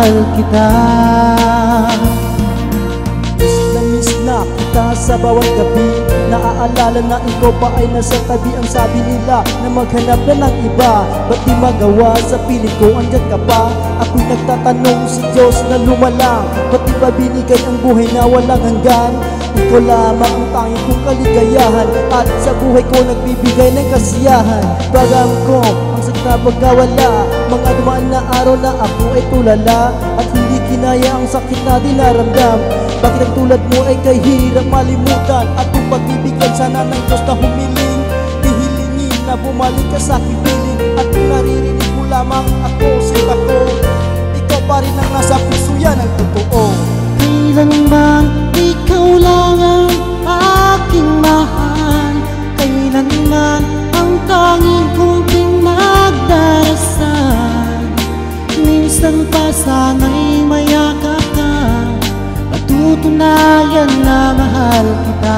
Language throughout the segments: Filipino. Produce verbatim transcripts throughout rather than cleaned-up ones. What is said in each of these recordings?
mahal kita. Miss na miss na kita sa bawat gabi. Naaalala na ikaw pa ay nasa tabi. Ang sabi nila na maghanap na ng iba, ba't di magawa? Sa piling ko andyan ka pa. Ako'y nagtatanong sa Diyos na lumalang, ba't di ba binigay ang buhay na walang hanggan? Ikaw lamang ang tanging kong kaligayahan, at sa buhay ko nagbibigay ng kasiyahan. Bagam ko ang sakit na pagkawala, mga dumaan na araw na ako ay tulala, at hindi kinaya ang sakit na dinaramdam. Bakit ang tulad mo ay kahirap malimutan? At kung pagbibigyan sana ng Diyos na humiling, hihilingin na bumalik ka sa aking piling. At kung naririnig mo lamang ako, sinta ko, ikaw pa rin ang nasa puso, yan ang totoo. Kailanman ikaw lang ang aking mahal, kailanman ang tanging kong pinagdarasal. Minsan pa sana'y mayakap ka, patutunayan na mahal kita.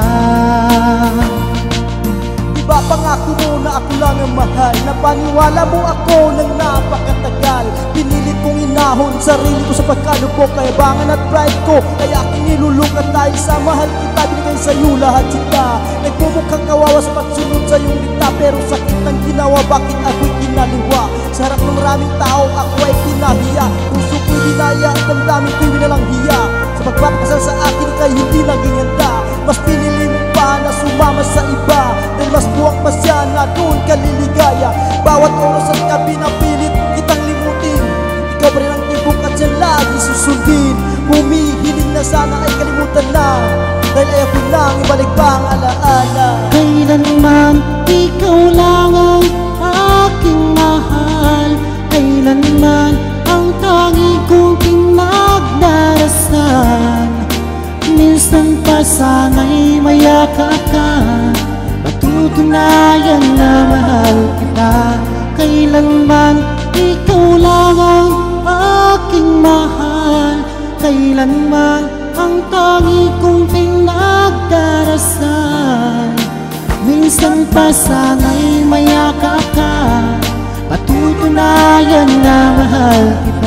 Diba pangako mo na ako lang ang mahal, napaniwala mo ako ng napakatagal. Pinilit kong inahon sarili ko sa pagkalubo, kayabangan at pride ko ay aking nilulukan. Dahil sa mahal kita, binigay sa'yo lahat kita. Nagmumukhang kawawa sa pagsunod sa iyong dikta, pero sakit ng ginawa, bakit ako'y kinaliwa? Sa harap ng maraming tao, ako ay pinahiya. Puso ko'y dinaya at damdamin ko'y winalang hiya. Sa pagpapakasal sa akin kay hindi naging handa, mas pinili mo pa na sumama sa iba, dahil mas buwang pa siya na doon kaliligaya. Bawat oras at ka pinapilit kitang limutin, ikaw pa rin ang tibok at siya lagi susundin. Humihiling na sana ay kalimutan na, dahil ayaw ko nang ibalik pa ang alaala. Kailanman ikaw lang ang aking mahal, kailanman ang tanging kong pinagdarasal. Minsan pa sana'y mayakap ka, patutunayan na mahal kita. Kailanman ikaw lang ang aking mahal, kailanman ang tanging kong pinagdarasal. Minsan pa sana'y mayakap ka, patutunayan na mahal kita.